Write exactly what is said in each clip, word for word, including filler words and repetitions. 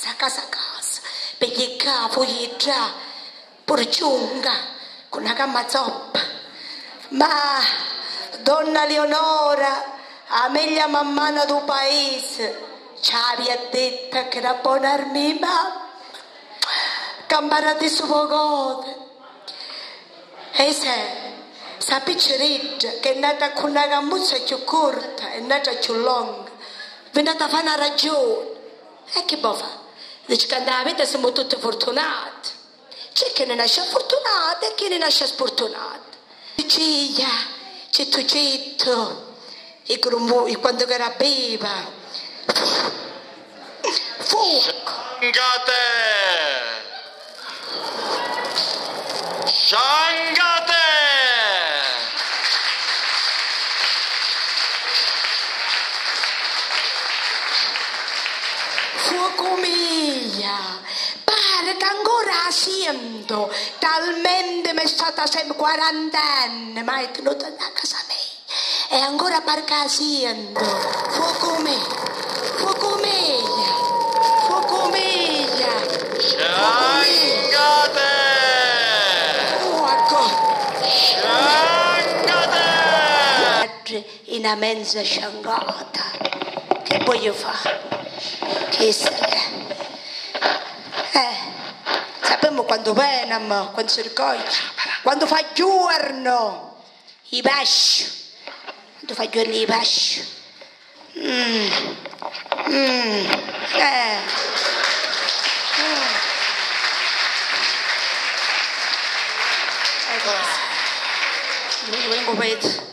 sa casa a casa, per gli capo, gli già, pure giunga, con una gamma zoppa. Ma, donna Leonora, a meglio mammana del paese, ci aveva detto che era buona armi, ma campara di suo gode. E se, sa piccericcia che è nata con una gambuzza più corta, è nata più lunga, è nata a fare una ragione. E che può fare? Dice che nella vita siamo tutti fortunati. C'è chi ne nasce fortunato e chi ne nasce sfortunato. Ciglia, cetto cetto, e quando era beva. Fuoco. Shangate! Shangate! Fuoco mia! Pare che ancora sento, talmente mi è stata sempre quarantenne, ma è tenuta a casa mia. E ancora pare che sento. Fuoco mia! Fuoco mia! Fuoco mia! Shangate! In una mezza sciangata, che voglio fare? Che se eh, sappiamo quando veniamo, quando si raccoglie, quando fa giorno, i pesci, quando fa giorno i pesci, mm. Mm. Eh. Mm. Ecco, non vengo vedo.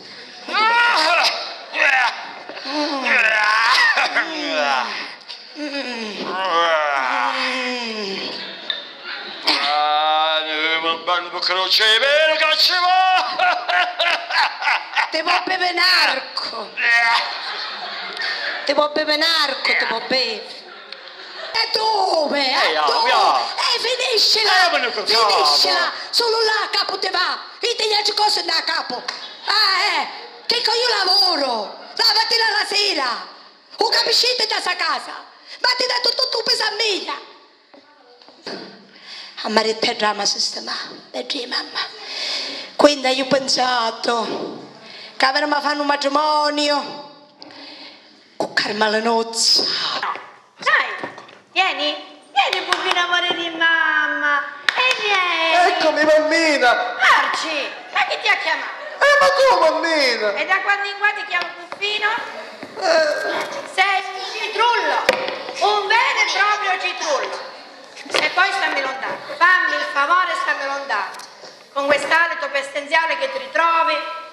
Croce vero che ci va! Te può bere narco! Te può bere narco, te può bere! E dove? E dove? E finiscila! Finiscila! Solo là a capo te va! E te gli cose da capo! Ah, eh! Che io lavoro! La mattina alla sera! O capisci da sta casa? Ma ti dà tutto tu pesa a mia! A marito drama sistema, vedi mamma. Quindi io ho pensato che avremmo fatto un matrimonio con Carmela Nozza. Dai, vieni, vieni bambina amore di mamma. E vieni. Eccomi bambina. Arci, ma chi ti ha chiamato? Eh ma tu bambina? E da quando in qua ti chiamo Puffino? Eh. Sei un citrullo, un vero e proprio citrullo. E poi stammi lontano, fammi il favore e stammi lontano, con quest'alito pestilenziale che ti ritrovi.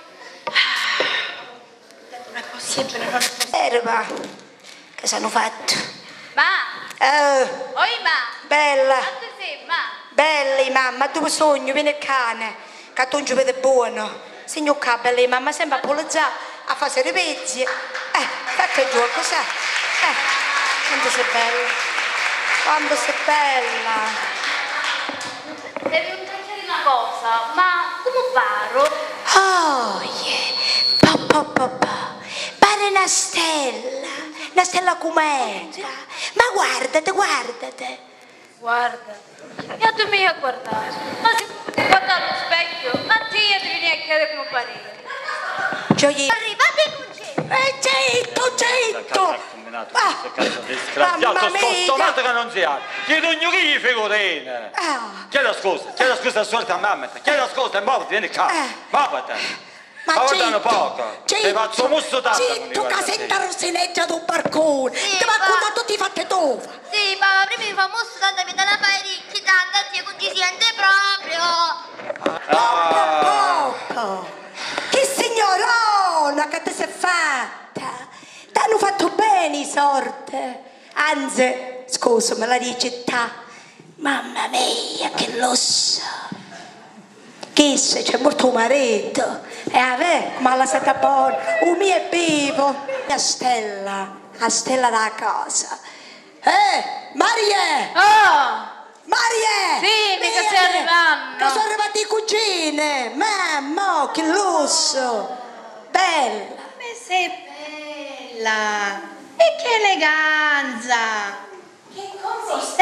Non è possibile, non è possibile. Erba, che sono fatto? Ma, Eh, oi ma, bella, quanto sei ma? bella mamma, tu sogno, vieni il cane, che tu non ci vede buono. Signor qua, bella mamma, sempre a polizzare, a fare i pezzi. Eh, fate giù, cos'è? Eh, quanto sei bella. Quando sei bella! Devi chiedere una cosa, ma come paro? Oh, yeah! Pa, pa, pa, pa. Pare una stella! Una stella cometa! Ma guardate, guardate! Guarda, io tu mi a guardare, ma se ti guarda allo specchio, ma ti vieni a chiedere come parere. Gioia! Arrivate con te! Eh, zitto, zitto! Ah, disgraziato, sto stomato che non si ha. Chiedo un gli figurine. Ah. Chieda scusa, chieda scusa al solito a mamma. Chieda scusa e muoviti, vieni qua. Eh. Muoviti. Ma Ma guardano poco. Ti zitto, faccio musso tanto. zitto, che senta rossineggia d'un barcone. Sì, Ti va ma- contato ti fatte dove? Sì, ma prima mi fa mosso tanta vita la fai ricchi, tanta zia non ci siente proprio. Ah. Poco. Che signorona che ti sei fatta! T'hanno fatto bene i sorte. Anzi, scusami la città. Mamma mia, che lusso. Che se c'è molto marito. E a me, ma la stata buona. Un mio è vivo. A Stella, a Stella da casa. Eh, Marie! Oh! Marie! Sì, mica stai arrivando. Che sono arrivate le cugine. Mamma, che lusso. Bella. Come sei bella! E che eleganza! Che cosa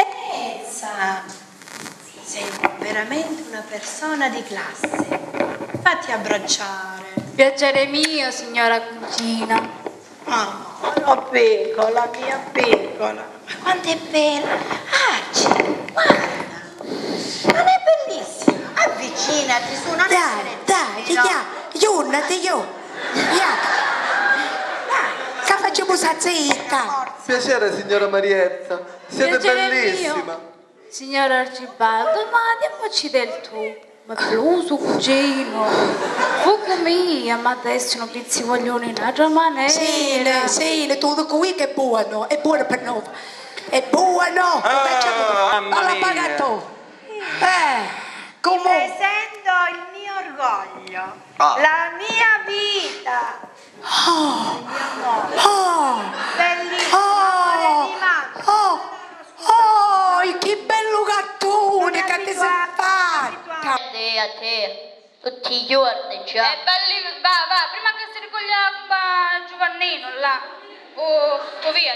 veramente una persona di classe. Fatti abbracciare. Piacere mio, signora cugina. Ah, la piccola, mia piccola. Ma quanto è bella. Arci, guarda. Non è bellissima? Avvicinati su, non Dai, essere dai, timido. ya, giurnate io. Ya. Che facciamo sta zitta? Piacere signora Marietta, siete Piacere bellissima. mio. Signor Arcibaldo, ma andiamoci del tu. Ma bluso, cugino. Fuoco mia, ma adesso non pizzi voglioni in altra maniera. Sì, le- sì, le tutto qui che è buono, è buono per noi. È buono. Ah, mamma Ma l'ha mia. pagato. Eh, Ti come? presento il mio orgoglio, Ah. la mia vita, Oh, il mio amore, oh, bellissimo oh, amore di mamma. oh, oh, che bello gattone Non che ti sei abituato, fatta. abituato. Te a te, tutti i giorni già. Eh, belli, va, va, prima che si ricoglia Giovannino là. O, o via.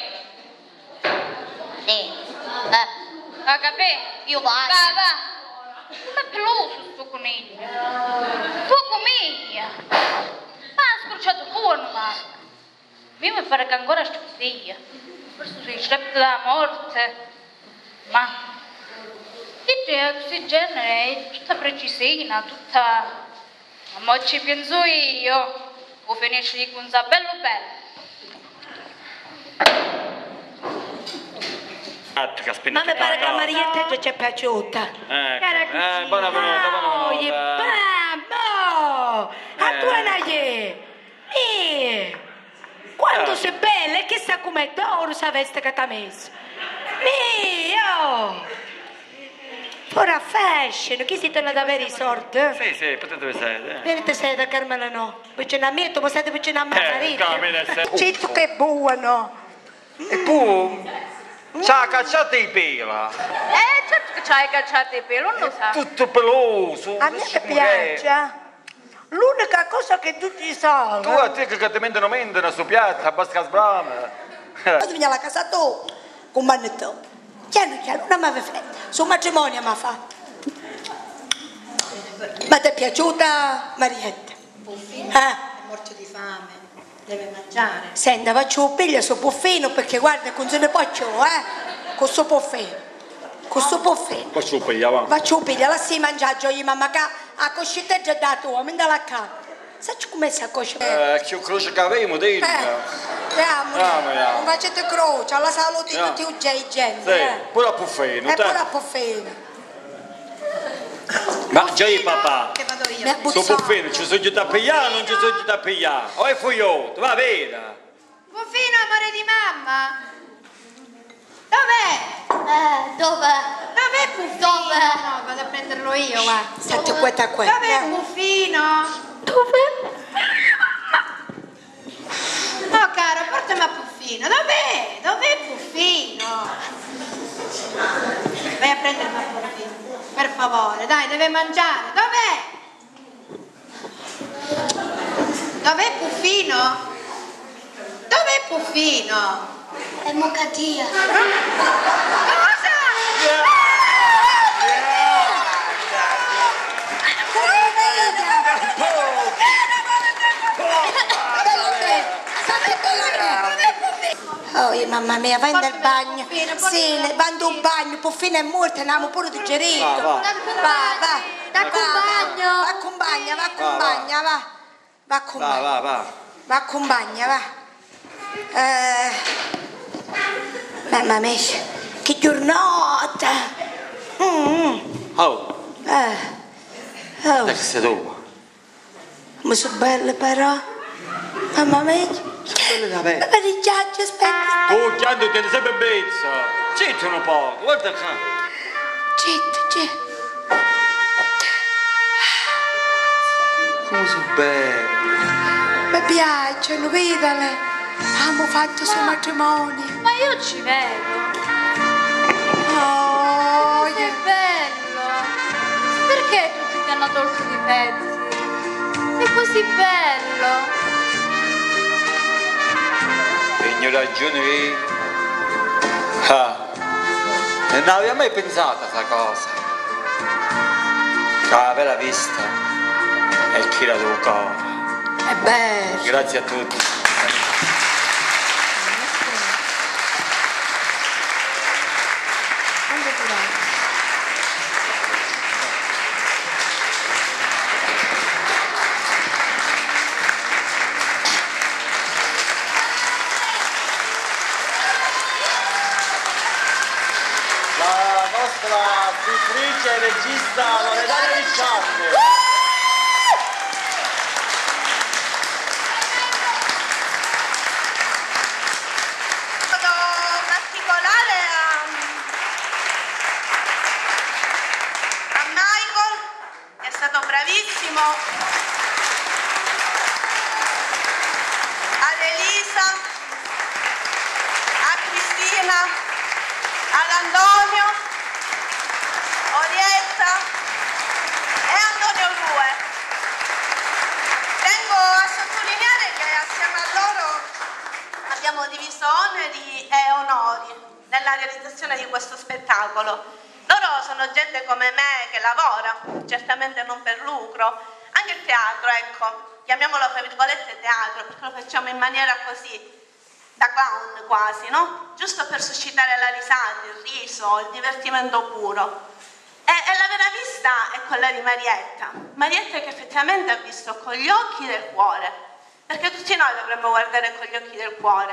Sì. Eh, Va, capì? io vado. Va, va. Come è peloso sto coniglio. Tua comiglia. Ma ha scrociato buono, ma. Io mi pare che ancora sto figlia. Forse si ricetta della morte. Ma. Che c'è questo genere? È tutta precisina, tutta. Ma ci penso io. O finisce di con bello bello. Ma mi pare che a Marietta già ci è piaciuta. Ecco. Eh, buona venuta, buona Oh, che venuta. bello! A Eh. tua Naie! Eh! Quanto Eh. sei bella e chissà com'è d'oro sa veste che ti ha messo. Mio! Ora fashion, chi si torna ad avere i soldi? Sì, sì, potete vedere. Venite sei da Carmela no, vicino a me, tu siete vicino a me, Eh, Carmela, sei- Citto che buono! E tu? C'ha cacciato i pela. Eh, certo che c'hai cacciato i peli, non lo sa. Tutto peloso. A me che piace. L'unica cosa che tutti sanno. Tu a te che ti mentono mentono su piatta, basta sbrama. Poi vieni alla casa tu, con manetto. Chiaro, chiaro, non mi aveva fretta. Sul matrimonio mi fa. Ma ti è piaciuta Marietta? Buffino Eh? è morto di fame, deve mangiare. Senta, faccio un piglio su puffino perché guarda, con se ne faccio, eh? Con suo puffino. Con suo puffino. Faccio un pigliare, va. Faccio un piglio, la si mangia io, mamma, che a coscetta è già dato, mi dà la cara. Sai come si accoscia? Eh, Eh, che io croce che avevo, dentro. andiamo, Andiamo, andiamo. non facete croce, alla salute di Andiamo. tutti i gente. Sì, eh. pure a puffino, E te. pure a puffino. Ma già il papà. Che vado io. Mi ha Su buzzato. puffino, ci sono giù da pigliare, non ci sono giù da pigliare. O è fuioto, va bene. Buffino, amore di mamma. Dov'è? Eh, dove? Dov'è Buffino? Dove? No, vado a prenderlo io, guarda. Senti questa qua. Dov'è Buffino? Dove? No, caro, portami a Buffino. Dov'è? Dov'è Buffino? Vai a prendermi a Buffino. Per favore, dai, deve mangiare. Dov'è? Dov'è Buffino? Dov'è Buffino? È Mocatia. Cosa? Oh, mamma mia, vai nel Portami bagno. Puffino, Sì, portami nel bagno un bagno, Puffino è morto, andiamo pure digerito. Va, va. Va, va. Da con bagno. Va con bagno, va con Va, va. bagno, va. Va con Va, bagno. va, va. Va con bagno, va. Eh, mamma mia, che giornata. Mm, Oh, eh, oh, che sei tu? ma sono belle però. Mamma mia. Quelle da me. Ma i giacci, aspetta. Tu chiando tieni sempre bezza. Zitto un po', guarda qua. Zitto, zitto. Come sono belle. Mi piacciono, vedale. Abbiamo fatto suo matrimonio. Ma io ci vedo. Oh, Che yeah. bello. Perché tutti ti hanno tolto i pezzi? È così bello. Tegno ragione che... Ah, non avevo mai pensato a questa cosa. La vera vista è chi la tocca. È bello. Grazie a tutti. La nostra scrittrice e regista Loredana Ricciardi. Particolare a, a Michael, che è stato bravissimo, ad Elisa, a Cristina, ad Antonio, Orietta e Antonio Rue. Tengo a sottolineare che assieme a loro abbiamo diviso oneri e onori nella realizzazione di questo spettacolo. Loro sono gente come me che lavora, certamente non per lucro. Anche il teatro, ecco, chiamiamolo tra virgolette teatro, perché lo facciamo in maniera così, da clown quasi, no? Giusto per suscitare la risata, il riso, il divertimento puro. E, e la vera vista è quella di Marietta. Marietta che effettivamente ha visto con gli occhi del cuore, perché tutti noi dovremmo guardare con gli occhi del cuore.